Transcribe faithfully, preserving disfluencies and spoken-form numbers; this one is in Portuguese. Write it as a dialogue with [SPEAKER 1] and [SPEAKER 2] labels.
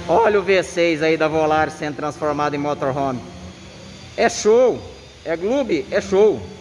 [SPEAKER 1] Olha o V seis aí da Volare sendo transformado em motorhome. É show. É Gloob, é show.